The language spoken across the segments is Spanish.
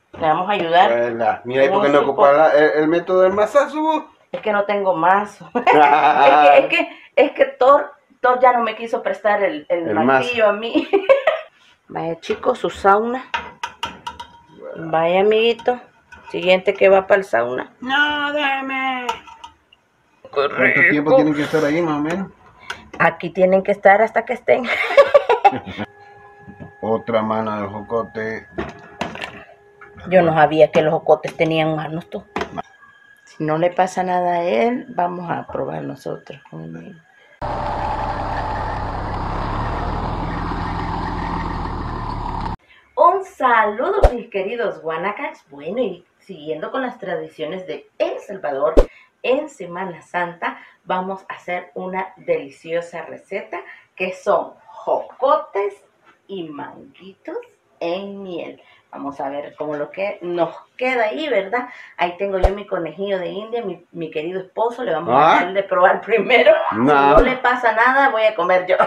Le vamos a ayudar. Mira, ¿y por qué no ocupa el método del masazo? Es que no tengo más. es que Thor ya no me quiso prestar el martillo a mí. Vaya, chicos, su sauna. Vaya, amiguito. Siguiente que va para el sauna. No, déjeme. ¿Cuánto tiempo tienen que estar ahí, más o menos? Aquí tienen que estar hasta que estén. Otra mano de jocote. Yo no sabía que los jocotes tenían manos, tú. Si no le pasa nada a él, vamos a probar nosotros. Un saludo, mis queridos guanacas. Bueno, y siguiendo con las tradiciones de El Salvador, en Semana Santa vamos a hacer una deliciosa receta que son jocotes y manguitos en miel. Vamos a ver cómo lo que nos queda ahí, ¿verdad? Ahí tengo yo mi conejillo de India, mi querido esposo. Le vamos a dar de probar primero. Si no le pasa nada, voy a comer yo.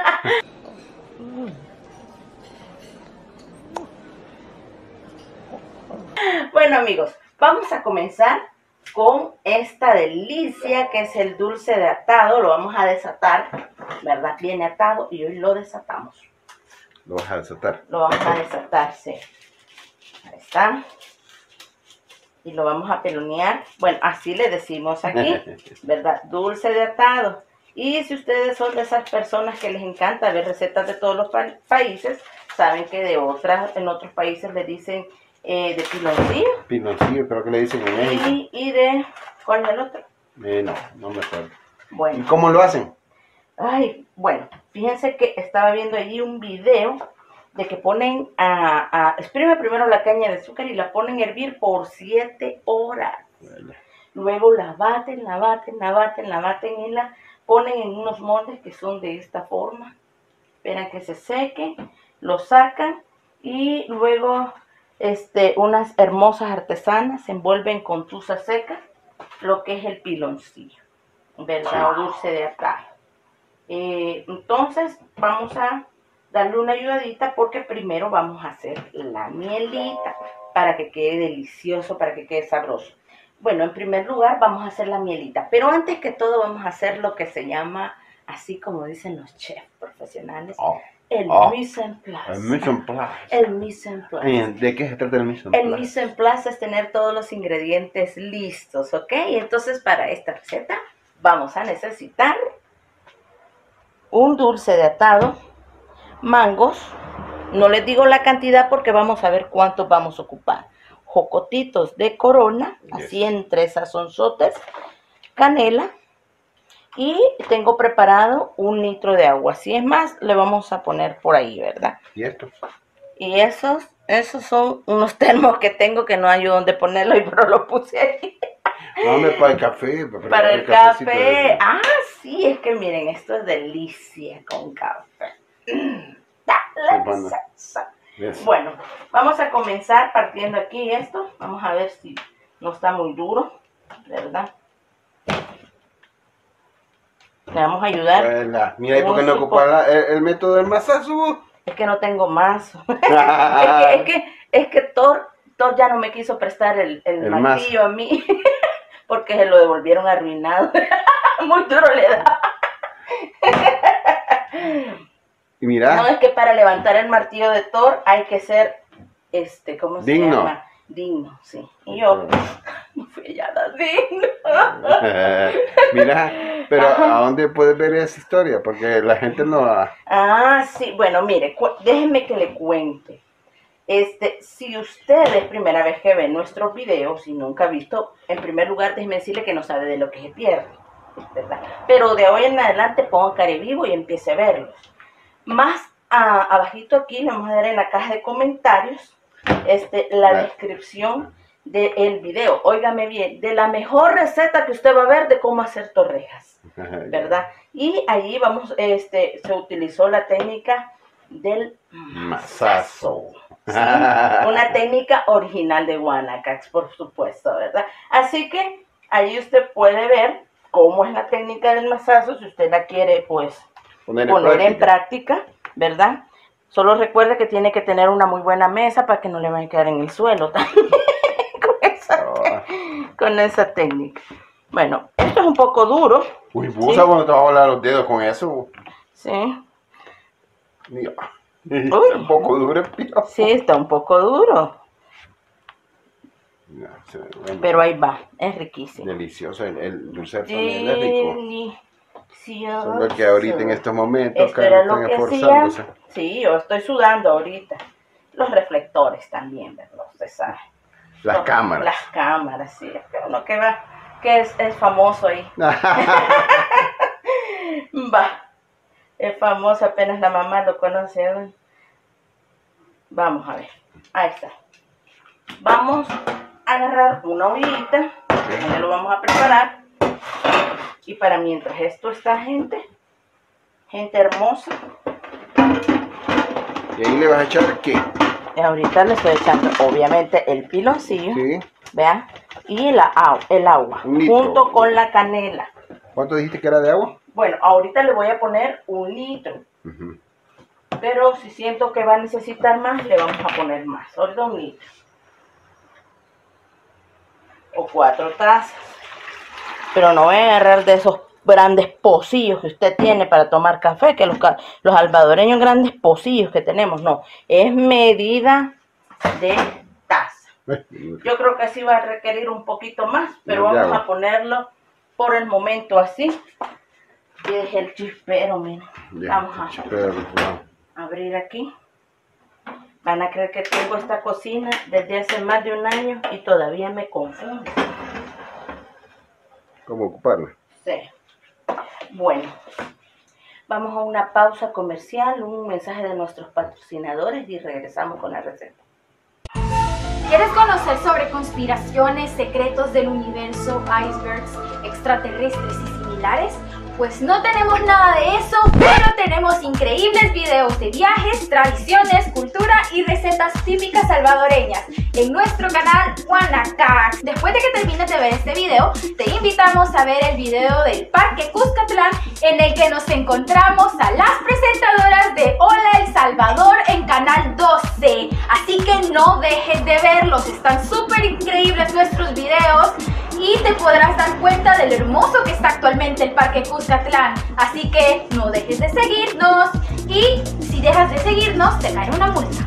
Bueno, amigos, vamos a comenzar con esta delicia que es el dulce de atado. Lo vamos a desatar, ¿verdad? Viene atado y hoy lo desatamos. ¿Lo vas a desatar? Lo vamos a desatar, sí. Ahí está. Y lo vamos a pelonear. Bueno, así le decimos aquí, ¿verdad? Dulce de atado. Y si ustedes son de esas personas que les encanta ver recetas de todos los países, saben que en otros países le dicen de piloncillo. Piloncillo, creo que le dicen en México. Y de... ¿Cuál es el otro? No me acuerdo. Bueno. ¿Y cómo lo hacen? Ay, bueno, fíjense que estaba viendo allí un video de que ponen exprime primero la caña de azúcar y la ponen a hervir por 7 horas. Bueno. Luego la baten y la ponen en unos moldes que son de esta forma. Esperan que se seque, lo sacan y luego unas hermosas artesanas se envuelven con tusa seca, lo que es el piloncillo, ¿verdad? O dulce de atado. Entonces vamos a darle una ayudadita porque primero vamos a hacer la mielita para que quede delicioso, para que quede sabroso. Bueno, en primer lugar vamos a hacer la mielita, pero antes que todo vamos a hacer lo que se llama, así como dicen los chefs profesionales, el mise en place. El mise en place. El mise en place. ¿De qué se trata el mise en place? El mise en place es tener todos los ingredientes listos, ¿ok? Entonces para esta receta vamos a necesitar un dulce de atado, mangos, no les digo la cantidad porque vamos a ver cuántos vamos a ocupar, jocotitos de corona, así en 3 sazonzotes, canela, y tengo preparado 1 litro de agua. Si es más, le vamos a poner por ahí, ¿verdad? ¿Y estos? Y esos son unos termos que tengo que no hay dónde ponerlo, pero lo puse ahí. No, para el café. Para el café. Sí, es que miren, esto es delicia con café. Bueno, vamos a comenzar partiendo aquí esto. Vamos a ver si no está muy duro, ¿verdad? Le vamos a ayudar. Mira, ¿y por qué no ocupa el método del masazo? Es que no tengo más. es que Thor ya no me quiso prestar el martillo a mí. Porque se lo devolvieron arruinado. Muy duro le da. Y mira. No, es que para levantar el martillo de Thor hay que ser, ¿cómo se llama? Digno, sí. Y yo no fui hallada digno. Mira, pero ¿a dónde puedes ver esa historia? Porque la gente no va. Sí, bueno, mire, déjenme que le cuente. Si usted es primera vez que ve nuestros videos y nunca ha visto, en primer lugar déjeme decirle que no sabe de lo que se pierde, ¿verdad? Pero de hoy en adelante ponga Carevivo y empiece a verlos. Más abajito aquí le vamos a dar en la caja de comentarios la descripción del video. Óigame bien, de la mejor receta que usted va a ver de cómo hacer torrejas, ¿verdad? Y allí se utilizó la técnica del masazo. Sí, una técnica original de Guanacax, por supuesto, ¿verdad? Así que ahí usted puede ver cómo es la técnica del masazo, si usted la quiere, pues, poner en práctica, ¿verdad? Solo recuerde que tiene que tener una muy buena mesa para que no le vaya a quedar en el suelo también con esa técnica. Bueno, esto es un poco duro. Uy, busa, cuando te vas a volar los dedos con eso. Sí. Está un poco duro, tío. Sí, está un poco duro. No, bueno, pero ahí va, es riquísimo. Delicioso, el dulce de panela es rico. Delicioso. Solo que ahorita en estos momentos Esto era lo están que esforzándose. hacía. Sí, yo estoy sudando ahorita. Los reflectores también, ¿verdad? Usted sabe. Las cámaras. Las cámaras, sí. Uno que va, que es famoso ahí. Va. Es famoso, apenas la mamá lo conoce. ¿Eh? Vamos a ver. Ahí está. Vamos a agarrar una ollita. Ya lo vamos a preparar. Y para mientras esto está, gente hermosa. ¿Y ahí le vas a echar qué? Y ahorita le estoy echando, obviamente, el piloncillo. Sí. Vean. Y el agua. Junto con la canela. ¿Cuánto dijiste que era de agua? Bueno, ahorita le voy a poner 1 litro. Pero si siento que va a necesitar más, le vamos a poner más. Ahorita 1 litro. O 4 tazas. Pero no voy a agarrar de esos grandes pocillos que usted tiene para tomar café, que los salvadoreños grandes pocillos que tenemos, no. Es medida de taza. Yo creo que así va a requerir un poquito más, pero vamos a ponerlo por el momento así. Y es el chispero, miren. Vamos a abrir aquí. Van a creer que tengo esta cocina desde hace más de 1 año y todavía me confundo. ¿Cómo ocuparla? Sí. Bueno, vamos a una pausa comercial, un mensaje de nuestros patrocinadores y regresamos con la receta. ¿Quieres conocer sobre conspiraciones, secretos del universo, icebergs, extraterrestres y similares? Pues no tenemos nada de eso, pero tenemos increíbles videos de viajes, tradiciones, cultura y recetas típicas salvadoreñas en nuestro canal Guanacax. Después de que termines de ver este video, te invitamos a ver el video del Parque Cuscatlán, en el que nos encontramos a las presentadoras de Hola El Salvador en Canal 12. Así que no dejes de verlos, están súper increíbles nuestros videos. Y te podrás dar cuenta de lo hermoso que está actualmente el Parque Cuscatlán. Así que no dejes de seguirnos. Y si dejas de seguirnos, te cae una multa.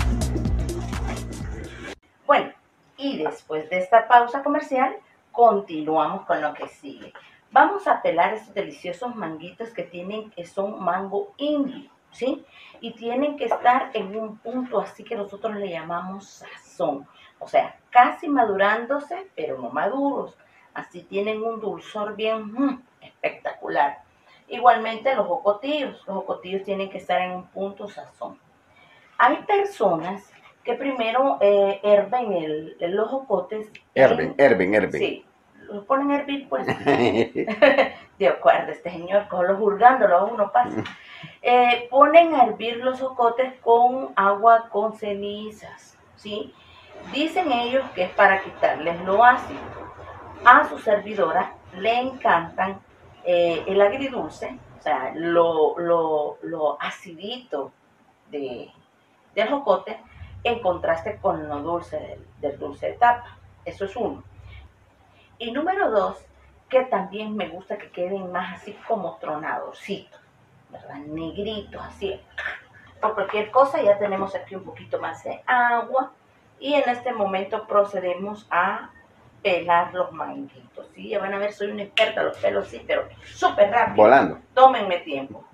Bueno, y después de esta pausa comercial, continuamos con lo que sigue. Vamos a pelar estos deliciosos manguitos que son mango indio, ¿sí? Y tienen que estar en un punto así que nosotros le llamamos sazón. O sea, casi madurándose, pero no maduros. Así tienen un dulzor bien espectacular. Igualmente los jocotillos tienen que estar en un punto sazón. Hay personas que primero herven los jocotes. Herven. Sí, los ponen a hervir, pues. De acuerdo, este señor, solo juzgándolo a uno pasa. Ponen a hervir los jocotes con agua con cenizas, ¿sí? Dicen ellos que es para quitarles lo ácido. A su servidora le encantan el agridulce, o sea, lo acidito del jocote, en contraste con lo dulce del dulce de tapa. Eso es uno. Y número 2, que también me gusta que queden más así como tronadorcitos, ¿verdad? Negritos, así. Por cualquier cosa ya tenemos aquí un poquito más de agua. Y en este momento procedemos a pelar los manguitos, ¿sí? Ya van a ver, soy una experta, los pelos sí, pero súper rápido. Volando. Tómenme tiempo.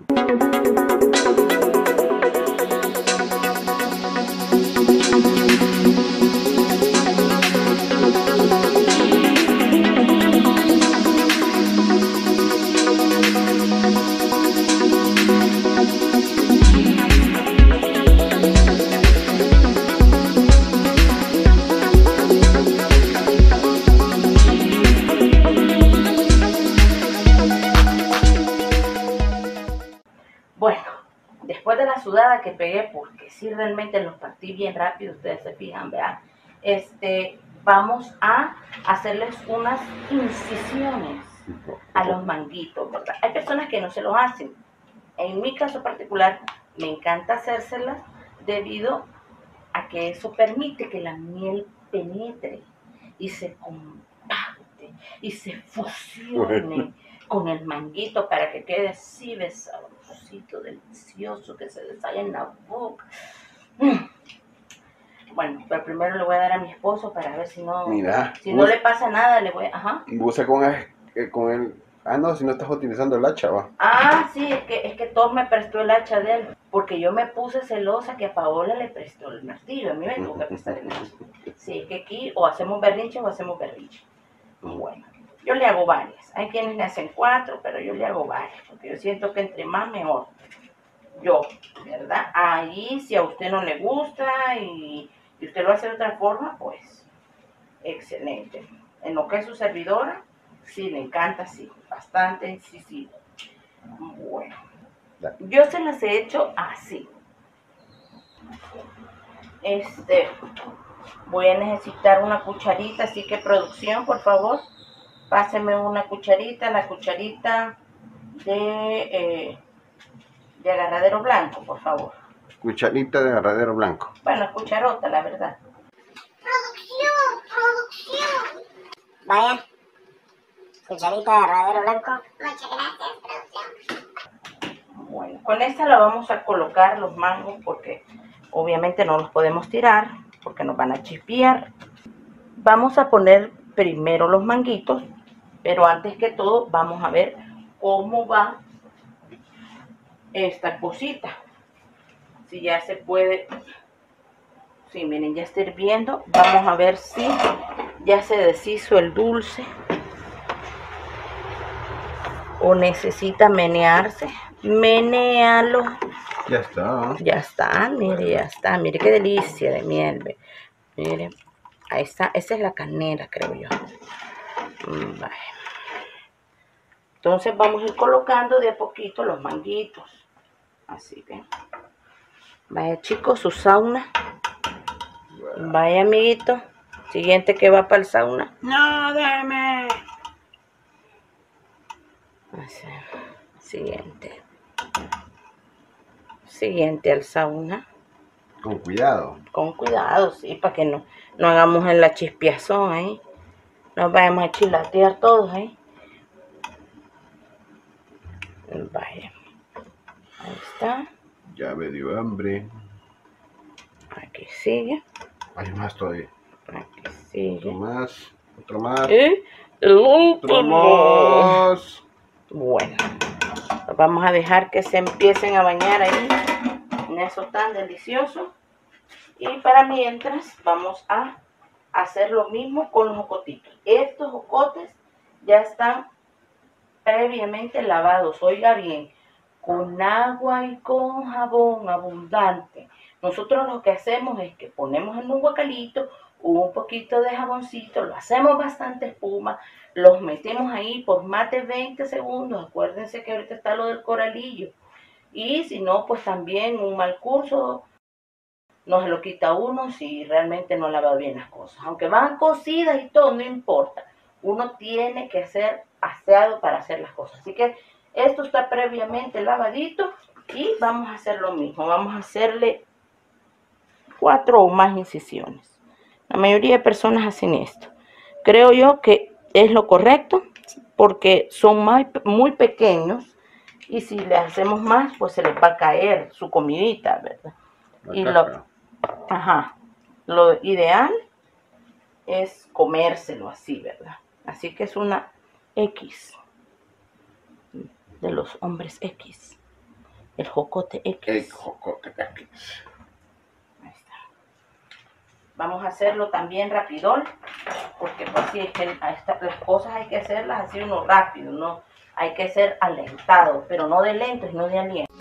Bueno, después de la sudada que pegué, porque sí realmente los partí bien rápido, ustedes se fijan, vean, vamos a hacerles unas incisiones a los manguitos, ¿verdad? Hay personas que no se los hacen. En mi caso particular, Me encanta hacérselas debido a que eso permite que la miel penetre y se compacte y se fusione con el manguito para que quede así de sabrosito, delicioso, que se deshaga en la boca. Bueno, pero primero le voy a dar a mi esposo para ver si no, Mira, si no le pasa nada, le voy a... Ajá. Usa con el... Ah, no, si no estás utilizando el hacha, va. Ah, sí, es que Tom me prestó el hacha de él, porque yo me puse celosa que a Paola le prestó el martillo, a mí me tuvo que prestar el hacha. Sí, es que aquí o hacemos berrinche o hacemos berrinche. Bueno, yo le hago varias. Hay quienes le hacen 4, pero yo le hago varias, porque yo siento que entre más mejor. Yo, ¿verdad? Ahí, si a usted no le gusta y usted lo hace de otra forma, pues, excelente. En lo que es su servidora, sí, le encanta, sí, bastante incisivo. Bueno, yo se las he hecho así. Voy a necesitar una cucharita, así que producción, por favor, páseme una cucharita, la cucharita de agarradero blanco, por favor. Cucharita de agarradero blanco. Bueno, es cucharota, la verdad. Producción. Vaya. Cucharita de agarradero blanco. Muchas gracias, producción. Bueno, con esta la vamos a colocar los mangos porque obviamente no los podemos tirar porque nos van a chispear. Vamos a poner primero los manguitos, pero antes que todo vamos a ver cómo va esta cosita. Si ya se puede, sí, miren, ya está hirviendo. Vamos a ver si ya se deshizo el dulce o necesita menearse. Menéalo. Ya está. Ya está, mire, ya está. Mire qué delicia de miel. Mire, ahí está. Esa es la canela, creo yo. Vale. Entonces vamos a ir colocando de a poquito los manguitos. Así que. Vaya, chicos, su sauna. Vaya, amiguito. Siguiente que va para el sauna. No, déjeme. Así. Siguiente. Siguiente al sauna. Con cuidado. Con cuidado, sí, para que no hagamos en la chispeazón ahí. Nos vayamos a chilatear todos ahí. Vaya. Ahí está. Ya me dio hambre. Aquí sigue. Hay más todavía. Aquí sigue. Otro más. Otro más. El Otro último. más. Bueno. Vamos a dejar que se empiecen a bañar ahí. En eso tan delicioso. Y para mientras vamos a hacer lo mismo con los jocotitos. Estos jocotes ya están previamente lavados. Oiga bien, con agua y con jabón abundante. Nosotros lo que hacemos es que ponemos en un guacalito un poquito de jaboncito, lo hacemos bastante espuma, los metemos ahí por más de 20 segundos. Acuérdense que ahorita está lo del coralillo. Y si no, pues también un mal curso no se lo quita uno si realmente no lava bien las cosas. Aunque van cocidas y todo, no importa. Uno tiene que ser aseado para hacer las cosas. Así que esto está previamente lavadito y vamos a hacer lo mismo. Vamos a hacerle 4 o más incisiones. La mayoría de personas hacen esto. Creo yo que es lo correcto porque son muy pequeños y si le hacemos más, pues se les va a caer su comidita, ¿verdad? Y lo ideal es comérselo así, ¿verdad? Así que es una X de los hombres X. El jocote X. El jocote X. Ahí está. Vamos a hacerlo también rapidón, porque pues sí, es que las cosas hay que hacerlas así uno rápido, no hay que ser alentado, pero no de lento, sino de aliento.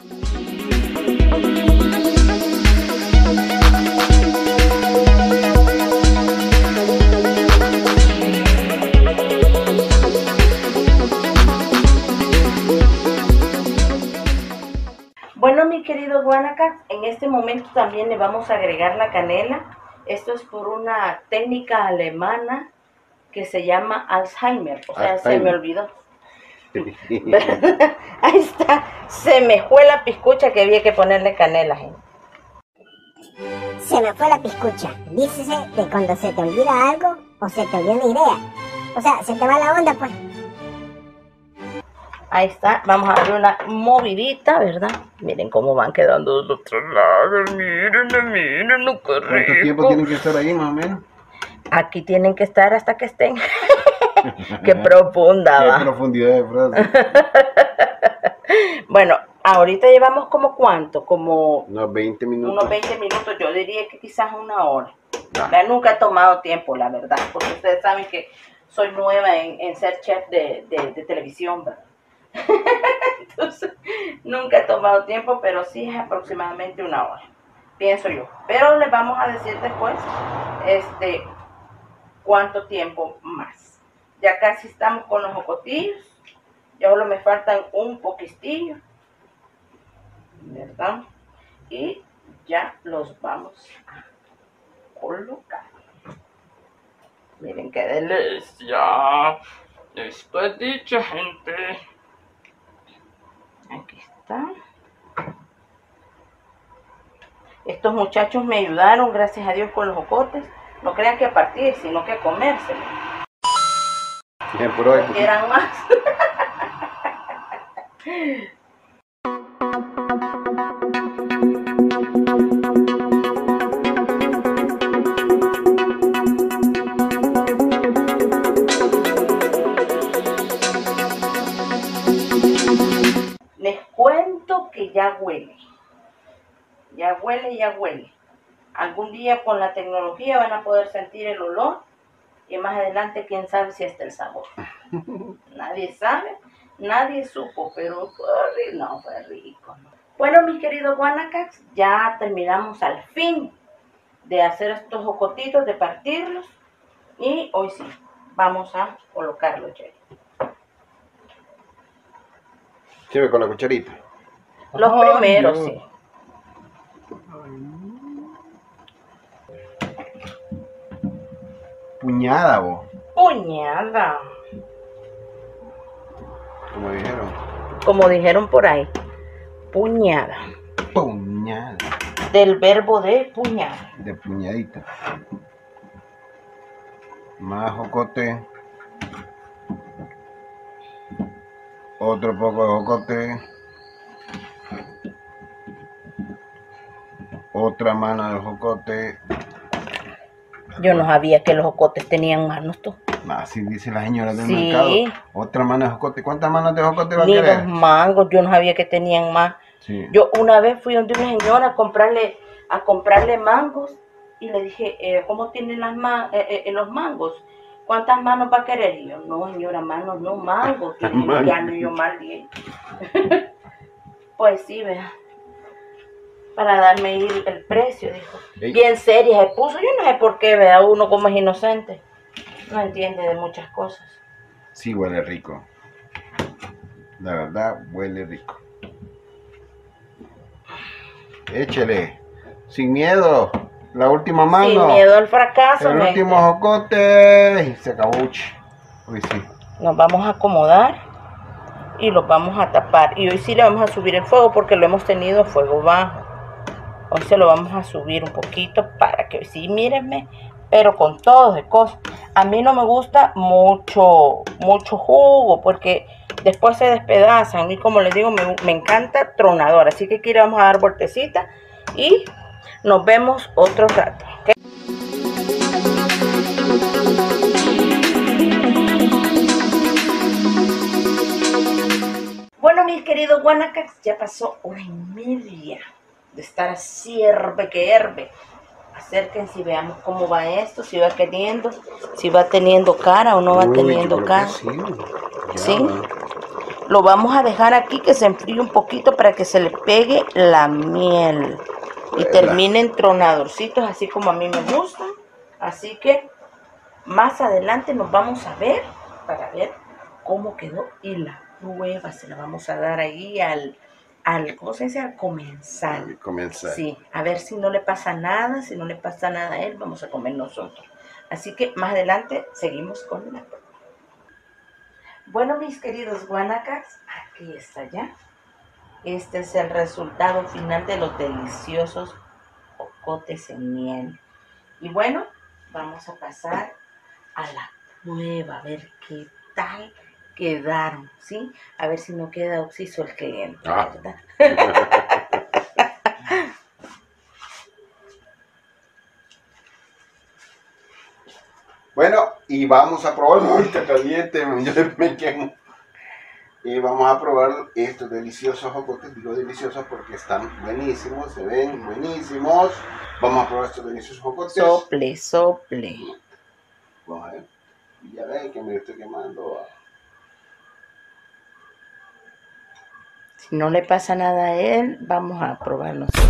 Bueno, mi querido Guanaca, en este momento también le vamos a agregar la canela. Esto es por una técnica alemana que se llama Alzheimer, o sea, se me olvidó. Ahí está. Se me fue la piscucha que había que ponerle canela, gente. Se me fue la piscucha. Dícese de cuando se te olvida algo o se te olvida una idea. O sea, se te va la onda, pues. Ahí está. Vamos a darle una movidita, ¿verdad? Miren cómo van quedando los otros lados. Miren, qué ¿Cuánto rico. tiempo tienen que estar ahí, más o menos? Aquí tienen que estar hasta que estén. Qué profunda, Qué va. profundidad de frase. Bueno, ahorita llevamos como cuánto, como Unos 20 minutos. unos 20 minutos, yo diría que quizás una hora. Ah. Ya nunca he tomado tiempo, la verdad, porque ustedes saben que soy nueva en ser chef de televisión, ¿verdad? Entonces, nunca he tomado tiempo, pero sí es aproximadamente una hora, pienso yo. Pero les vamos a decir después, cuánto tiempo más. Ya casi estamos con los jocotillos. Ya solo me faltan un poquitillo, ¿verdad? Y ya los vamos a colocar. Miren qué delicia. Esto es dicha, gente. Aquí está. Estos muchachos me ayudaron, gracias a Dios, con los jocotes. No crean que a partir, sino que a comérselos. Bien, por hoy. Quieran más. Les cuento que ya huele. Ya huele, ya huele. Algún día con la tecnología van a poder sentir el olor y más adelante quién sabe si hasta el sabor. Nadie sabe, nadie supo, pero fue rico. Bueno, mis queridos guanacax, ya terminamos al fin de hacer estos jocotitos, de partirlos, y hoy sí, vamos a colocarlos ya. Sirve con la cucharita. Los Ay, primeros, Dios. sí. Puñada, vos. Puñada, Como dijeron. como dijeron por ahí, puñada, Puñada. del verbo de puñada. De puñadita. Más jocote. Otro poco de jocote. Otra mano de jocote. Yo no sabía que los jocotes tenían manos, tú. Así dice la señora del Sí. mercado. Otra mano de jocote. ¿Cuántas manos de jocote va a Ni querer? los mangos, yo no sabía que tenían más. Sí. Yo una vez fui donde una señora a comprarle mangos y le dije, ¿cómo tienen los mangos? ¿Cuántas manos va a querer? Y yo, no señora, manos, no mangos. Y Mangos. ya no yo mal bien. Pues sí, vea. Para darme el precio, dijo. Ey. Bien seria se puso, yo no sé por qué, vea, uno como es inocente. No entiende de muchas cosas. Sí, huele rico. La verdad, huele rico. Échele. Sin miedo. La última mano. Sin miedo al fracaso, El gente. último jocote. Y se acabó. Uy, sí. Nos vamos a acomodar y los vamos a tapar. Y hoy sí le vamos a subir el fuego porque lo hemos tenido a fuego bajo. Hoy se lo vamos a subir un poquito para que sí, mírenme, pero con todo de cosas. A mí no me gusta mucho jugo porque después se despedazan. A mí, como les digo, me encanta tronador. Así que aquí le vamos a dar vueltecita y nos vemos otro rato. ¿Ok? Bueno, mis queridos guanacax, ya pasó 1h30 de estar así, herve que herve. Acérquense y veamos cómo va esto, si va queriendo, si va teniendo cara o no va Uy, teniendo yo creo cara. que sí. Ya ¿Sí? va. Lo vamos a dejar aquí que se enfríe un poquito para que se le pegue la miel y termine en tronadorcitos así como a mí me gustan. Así que más adelante nos vamos a ver para ver cómo quedó y la prueba se la vamos a dar ahí al ¿cómo se dice? Al comensal. Comenzar. Sí, a ver si no le pasa nada, si no le pasa nada a él, vamos a comer nosotros. Así que más adelante seguimos con la prueba. Bueno, mis queridos guanacas, aquí está ya. Este es el resultado final de los deliciosos jocotes en miel. Y bueno, vamos a pasar a la prueba, a ver qué tal quedaron, ¿sí? A ver si no queda oxiso el cliente, ¿verdad? Bueno, y vamos a probar, muy caliente, yo me quemo. Y vamos a probar estos deliciosos jocotes, digo deliciosos porque están buenísimos, se ven buenísimos. Vamos a probar estos deliciosos jocotes. Sople, sople. Vamos a ver. Y ya ven que me estoy quemando. Si no le pasa nada a él, vamos a probar nosotros.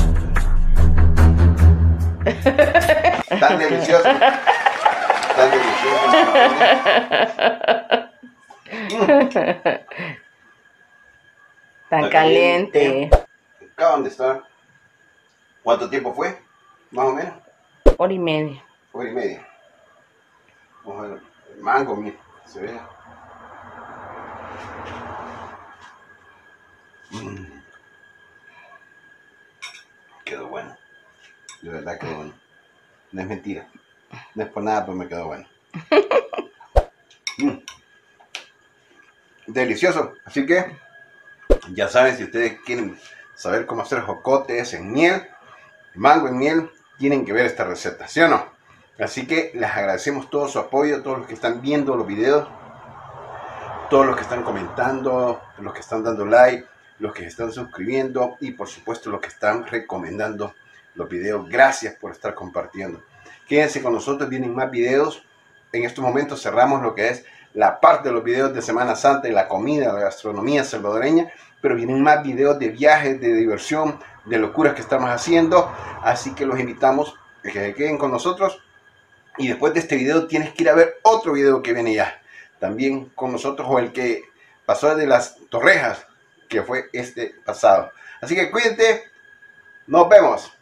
Tan deliciosos. Tan deliciosos. Tan caliente. Acaban de estar. ¿Cuánto tiempo fue? Más o menos. Hora y media. Hora y media. Vamos a ver. El mango, mira. Se ve. Quedó bueno. De verdad quedó bueno. No es mentira. No es por nada, pero me quedó bueno. Delicioso. Así que ya saben, si ustedes quieren saber cómo hacer jocotes en miel, mango en miel, tienen que ver esta receta, ¿sí o no? Así que les agradecemos todo su apoyo, todos los que están viendo los videos, todos los que están comentando, los que están dando like, los que se están suscribiendo y por supuesto los que están recomendando los videos. Gracias por estar compartiendo. Quédense con nosotros, vienen más videos. En estos momentos cerramos lo que es la parte de los videos de Semana Santa y la comida, la gastronomía salvadoreña, pero vienen más videos de viajes, de diversión, de locuras que estamos haciendo, así que los invitamos a que se queden con nosotros. Y después de este video tienes que ir a ver otro video que viene ya, también con nosotros, o el que pasó de las Torrejas, que fue este pasado. Así que cuídate, nos vemos.